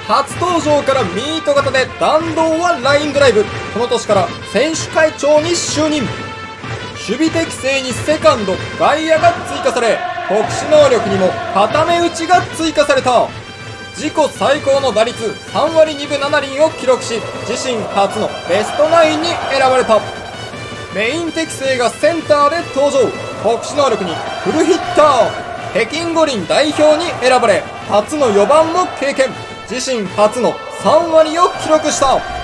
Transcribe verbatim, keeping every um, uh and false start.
初登場からミート型で弾道はラインドライブ。この年から選手会長に就任。守備適正にセカンド、外野が追加され、特殊能力にも固め打ちが追加された。自己最高の打率さんわりにぶななりんを記録し、自身初のベストナインに選ばれた。メイン適正がセンターで登場。特殊能力にフルヒッター。北京五輪代表に選ばれ、初のよばんも経験。自身初のさんわりを記録した。